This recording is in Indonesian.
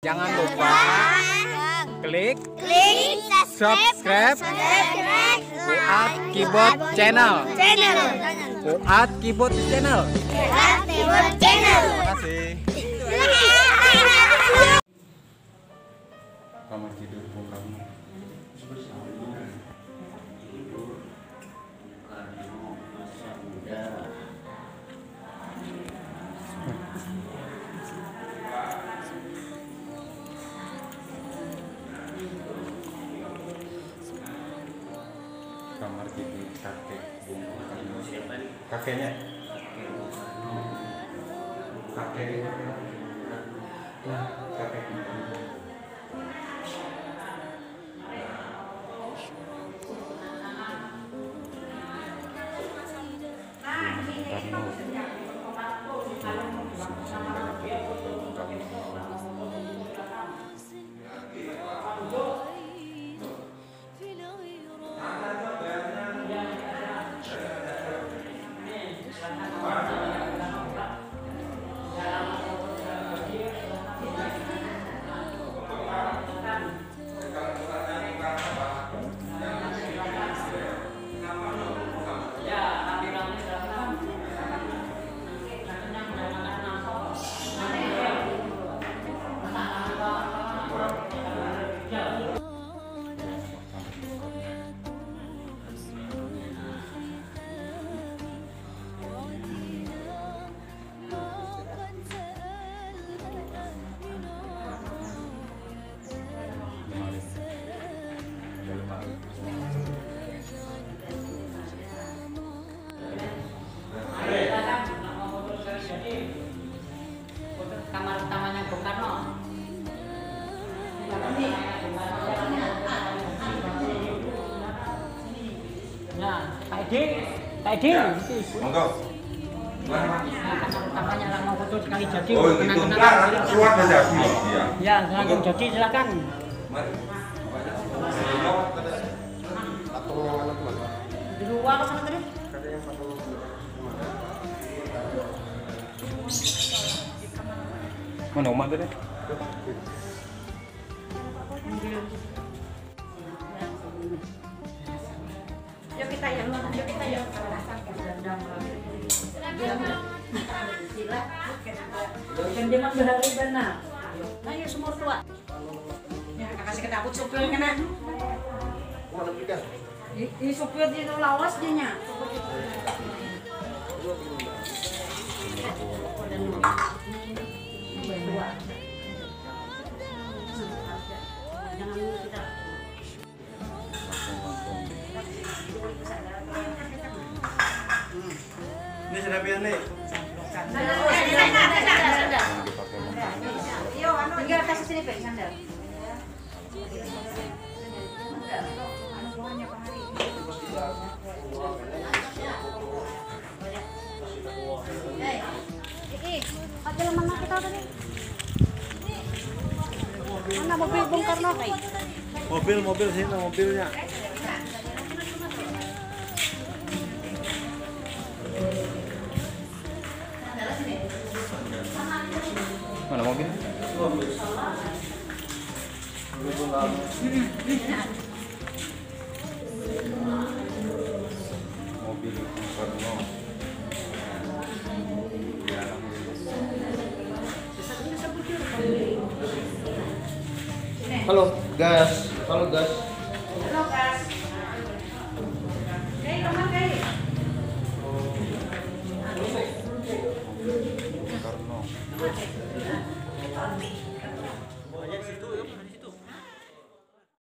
Jangan lupa klik subscribe Fuad Keyboard Channel. Fuad Keyboard Channel. Terima kasih. Kamar tidur Bung Karno. Kamar tidur kakek Bung Karno. Kakeknya kakek kamar utamanya Bung Karno. Nah, Pak Edi, monggo. kamar utamanya lah mau foto sekali jadi. Oh, itu kan surat dan jadi. Iya. Ya, langsung jadi silakan. Di luar sana tadi. Mana Oma tadi? Yuk kita ya. Ganti hari benar. Nah, yuk semua tua. Ya, kasih kita aku supir kena. Ini supir di lawas dia nya. Ini sudah biar nih. Tinggal kasih sini Pak sandal. Ada mana kita tadi? Mana mobil Bung Karno kayak? Mobil sini mobilnya. Mana mobil? Mobil Bung Karno. Halo, gas. Halo, gas. Halo gas. Kayak teman kayak. Bung Karno.